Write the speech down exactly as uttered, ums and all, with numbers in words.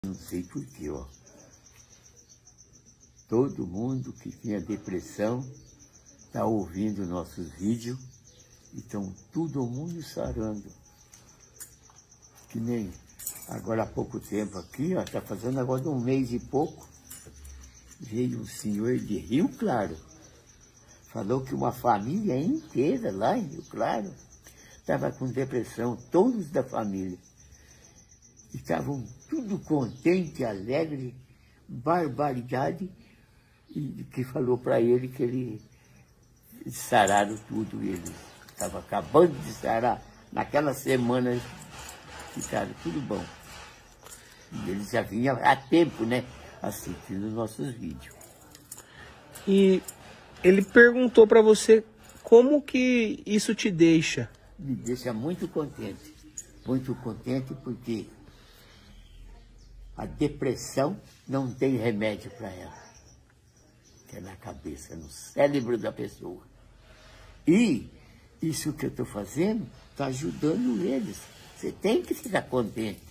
Não sei porquê, ó. Todo mundo que tinha depressão está ouvindo nossos vídeos e estão todo mundo sarando. Que nem agora há pouco tempo aqui, ó, está fazendo agora um mês e pouco, veio um senhor de Rio Claro. Falou que uma família inteira lá em Rio Claro estava com depressão, todos da família. E estavam tudo contente, alegre, barbaridade, e que falou para ele que ele sararam tudo. Eles estavam acabando de sarar, naquela semana ficaram tudo bom. E eles já vinham há tempo, né, assistindo nossos vídeos. E ele perguntou para você como que isso te deixa. Me deixa muito contente, muito contente porque a depressão não tem remédio para ela, que é na cabeça, no cérebro da pessoa. E isso que eu estou fazendo está ajudando eles. Você tem que ficar contente.